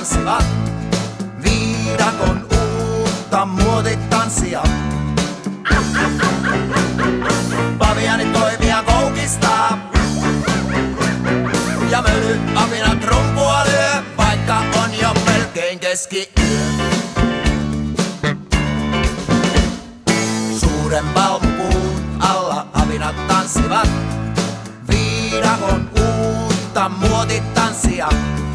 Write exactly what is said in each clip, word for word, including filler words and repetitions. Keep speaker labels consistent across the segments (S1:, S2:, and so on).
S1: tanssivat viidakon uutta muotitanssia. Pavianit toimia koukistaa ja möly apina trumpua lyö, vaikka on jo melkein keskiyö. Suuren palmupuun alla avinat tanssivat viidakon uutta muotitanssia.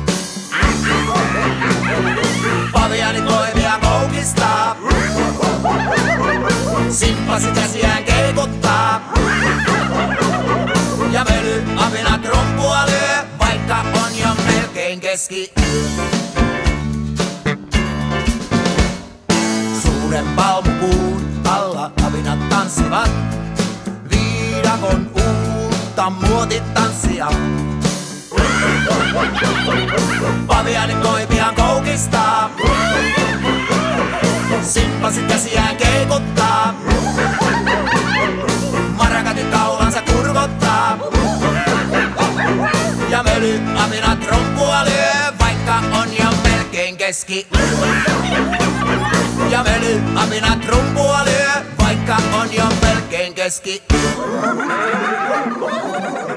S1: Pavianit toimia koukistaa, simpasi käsiään keikuttaa ja möly apina trumpua lyö, vaikka on jo melkein keskiyö. Suuren palmupuun alla avinat tanssivat viidakon uutta muotitanssia. Pavianit koipiaan koukistaa, simpasit käsiään keikuttaa, marakatit kaulansa kurkottaa ja möly apina trumpua lyö, vaikka on jo melkein keskiyö. Ja möly apina trumpua lyö, vaikka on jo melkein keskiyö.